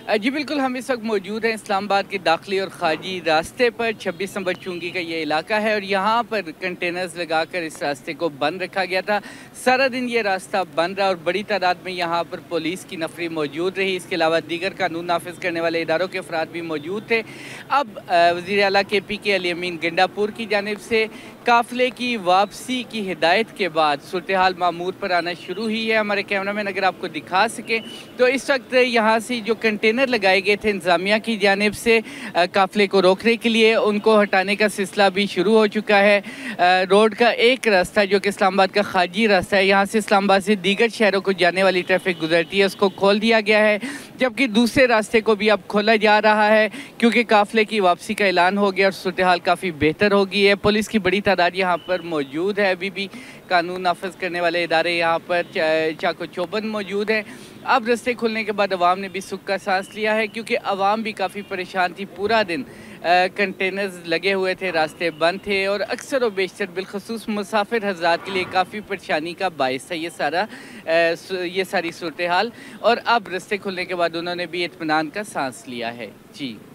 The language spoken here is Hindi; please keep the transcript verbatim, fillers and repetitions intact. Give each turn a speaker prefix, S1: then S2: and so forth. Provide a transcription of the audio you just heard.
S1: जी बिल्कुल, हम इस वक्त मौजूद हैं इस्लामाबाद के दाखिली और खारजी रास्ते पर। छब्बीस नंबर चुंगी का ये इलाका है और यहाँ पर कंटेनर्स लगाकर इस रास्ते को बंद रखा गया था। सारा दिन ये रास्ता बंद रहा और बड़ी तादाद में यहाँ पर पुलिस की नफरी मौजूद रही। इसके अलावा दीगर कानून नाफिज करने वाले इदारों के अफराद भी मौजूद थे। अब वज़ीर आला के पी के अली अमीन गंडापुर की जानिब से काफ़िले की वापसी की हिदायत के बाद सूरत हाल मामूर पर आना शुरू हुई है। हमारे कैमरा मैन अगर आपको दिखा सकें तो इस वक्त यहाँ से जो कंटेनर लगाए गए थे इंतज़ामिया की जानिब से काफ़िले को रोकने के लिए, उनको हटाने का सिलसिला भी शुरू हो चुका है। रोड का एक रास्ता जो कि इस्लामाबाद का खारजी रास्ता है, यहाँ से इस्लामाबाद से दीगर शहरों को जाने वाली ट्रैफिक गुजरती है, उसको खोल दिया गया है। जबकि दूसरे रास्ते को भी अब खोला जा रहा है क्योंकि काफ़िले की वापसी का ऐलान हो गया और सूरत हाल काफ़ी बेहतर हो गई है। पुलिस की बड़ी तादाद यहाँ पर मौजूद है। अभी भी कानून नाफिज करने वाले इदारे यहाँ पर चा, चाको चौबंद मौजूद हैं। अब रास्ते खुलने के बाद अवाम ने भी सुख का सांस लिया है क्योंकि अवाम भी काफ़ी परेशान थी। पूरा दिन कंटेनर्स लगे हुए थे, रास्ते बंद थे और अक्सर व बेशतर बिलखसूस मुसाफिर हज़रात के लिए काफ़ी परेशानी का बायस है ये सारा आ, ये सारी सूरत हाल। और अब रास्ते खुलने के बाद उन्होंने भी इत्मीनान का सांस लिया है। जी।